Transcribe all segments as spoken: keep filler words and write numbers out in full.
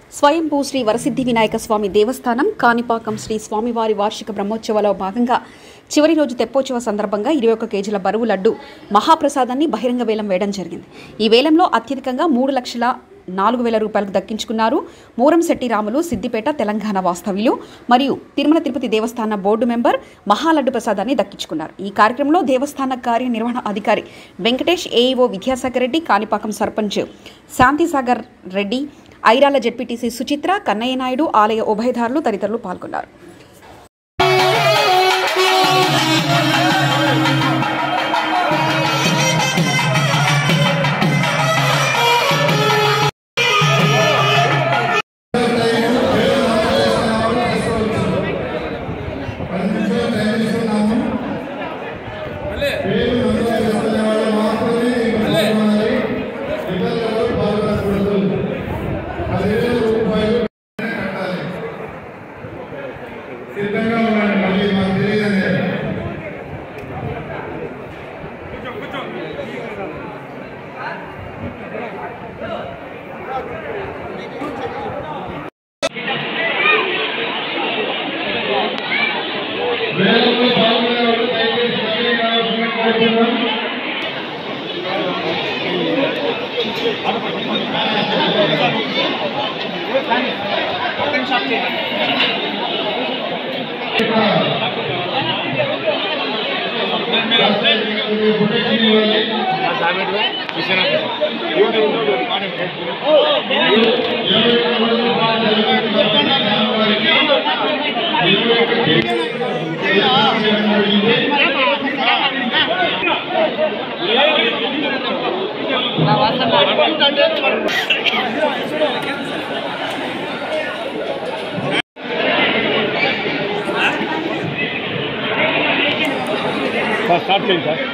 స్వయంభూ శ్రీ వరసిద్ధి వినాయక స్వామి దేవస్థానం కాణిపాకం శ్రీ స్వామివారి వార్షిక బ్రహ్మోత్సవాల్లో భాగంగా చివరి రోజు తెప్పోత్సవ సందర్భంగా ఇరవై ఒక్క కేజీల బరువు లడ్డు మహాప్రసాదాన్ని బహిరంగ వేలం వేయడం జరిగింది. ఈ వేలంలో అత్యధికంగా మూడు లక్షల నాలుగు వేల రూపాయలకు దక్కించుకున్నారు. మూరంశెట్టి రాములు సిద్దిపేట తెలంగాణ వాస్తవ్యులు మరియు తిరుమల తిరుపతి దేవస్థాన బోర్డు మెంబర్ మహాలడ్డు ప్రసాదాన్ని దక్కించుకున్నారు. ఈ కార్యక్రమంలో దేవస్థాన కార్యనిర్వహణ అధికారి వెంకటేష్, ఏఈఓ విద్యాసాగర్ రెడ్డి, కాణిపాకం సర్పంచ్ శాంతిసాగర్ రెడ్డి, ఐరాల జెడ్పీటీసీ సుచిత్ర, కన్నయ్య నాయుడు, ఆలయ ఉభయదారులు తదితరులు పాల్గొన్నారు. సిద్ధంగా ఉండండి. మళ్ళీ మాకు తెలియదండి. వేలంలో పాల్గొనే వాళ్ళు దయచేసి మళ్ళీ కావాల్సిన కోరుతున్నాం. స్టార్ట్ చేయండి సార్.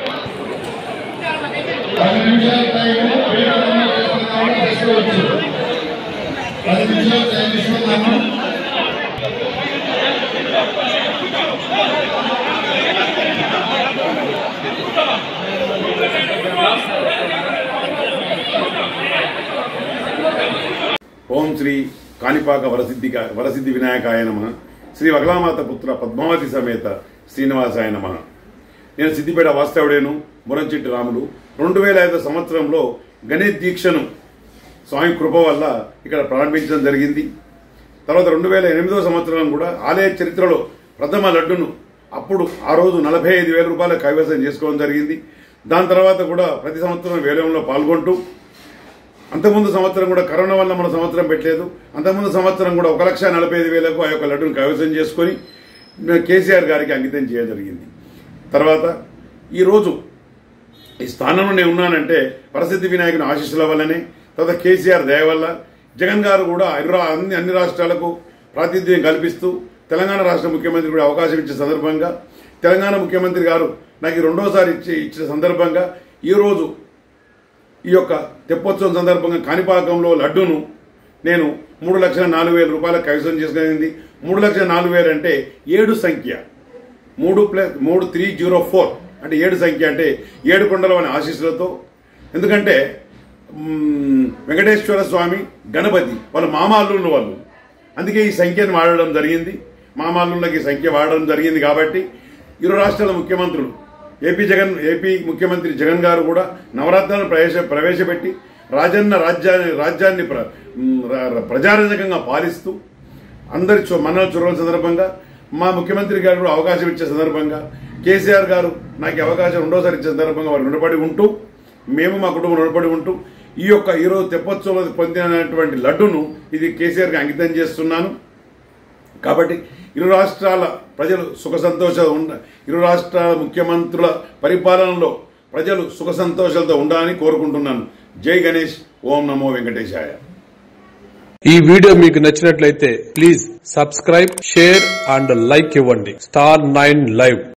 పది నిమిషాల టైం తీసుకోవచ్చు. పది నిమిషాలు టైం తీసుకున్నాము. ఓం శ్రీ కాణిపాక వరసిద్ధి వరసిద్ధి వినాయకాయ నమః. శ్రీ వగలామాత పుత్ర పద్మావతి సమేత శ్రీనివాసాయ నమః. నేను సిద్దిపేట వాస్తవుడేను, మురంచెట్టి రాములు. రెండు వేల ఐదు సంవత్సరంలో గణేష్ దీక్షను స్వామి కృప వల్ల ఇక్కడ ప్రారంభించడం జరిగింది. తర్వాత రెండు వేల ఎనిమిదో సంవత్సరం కూడా ఆలయ చరిత్రలో ప్రథమ లడ్డును అప్పుడు ఆ రోజు నలభై ఐదు వేల రూపాయల కైవసం చేసుకోవడం జరిగింది. దాని తర్వాత కూడా ప్రతి సంవత్సరం వేలంలో పాల్గొంటూ, అంతకుముందు సంవత్సరం కూడా కరోనా వల్ల మన సంవత్సరం పెట్టలేదు, అంతకుముందు సంవత్సరం కూడా ఒక లక్ష నలభై ఐదు వేలకు ఆ యొక్క లడ్డును కైవసం చేసుకుని కేసీఆర్ గారికి అంకితం చేయడం జరిగింది. తర్వాత ఈరోజు ఈ స్థానంలో నేను ఉన్నానంటే వరసిద్ధి వినాయకుని ఆశీస్సుల వల్లనే, తర్వాత కేసీఆర్ దయ వల్ల. జగన్ గారు కూడా అన్ని అన్ని రాష్ట్రాలకు ప్రాతినిధ్యం కల్పిస్తూ తెలంగాణ రాష్ట్ర ముఖ్యమంత్రి కూడా అవకాశం ఇచ్చే సందర్భంగా, తెలంగాణ ముఖ్యమంత్రి గారు నాకు రెండోసారి ఇచ్చి ఇచ్చిన సందర్భంగా ఈరోజు ఈ యొక్క తెప్పోత్సవం సందర్భంగా కాణిపాకంలో లడ్డును నేను మూడు లక్షల నాలుగు వేల రూపాయలకు కైవసం చేసుకునేది. మూడు లక్షల నాలుగు వేలు అంటే ఏడు సంఖ్య, మూడు ప్లస్ మూడు త్రీ జీరో ఫోర్ అంటే ఏడు సంఖ్య, అంటే ఏడు కొండల అనే ఆశీస్సులతో. ఎందుకంటే వెంకటేశ్వర స్వామి, గణపతి వాళ్ళ మామాల్లున్న వాళ్ళు, అందుకే ఈ సంఖ్యను వాడడం జరిగింది. మామాల్లుళ్ళకి ఈ సంఖ్య వాడడం జరిగింది. కాబట్టి ఇరు రాష్ట్రాల ముఖ్యమంత్రులు, ఏపీ జగన్ ఏపీ ముఖ్యమంత్రి జగన్ గారు కూడా నవరత్నాలను ప్రవేశ ప్రవేశపెట్టి రాజన్న రాజ్యాన్ని రాజ్యాన్ని ప్రజారంజకంగా పాలిస్తూ అందరి మన్నలు చొరవల సందర్భంగా, మా ముఖ్యమంత్రి గారు కూడా అవకాశం ఇచ్చే సందర్భంగా, కేసీఆర్ గారు నాకు అవకాశం రెండోసారి ఇచ్చే సందర్భంగా వారు రుణపడి ఉంటూ, మేము మా కుటుంబం రుణపడి ఉంటూ ఈ యొక్క ఈరోజు తెప్పోత్సవం పొందినటువంటి లడ్డును ఇది కేసీఆర్కి అంకితం చేస్తున్నాను. కాబట్టి ఇరు రాష్ట్రాల ప్రజలు సుఖ సంతోషాలు ఉండ ఇరు రాష్ట్రాల ముఖ్యమంత్రుల పరిపాలనలో ప్రజలు సుఖ సంతోషాలతో ఉండాలని కోరుకుంటున్నాను. జై గణేష్. ఓం నమో వెంకటేశాయ. ఈ వీడియో మీకు నచ్చినట్లయితే please subscribe, share and like ఇవ్వండి. Star nine live.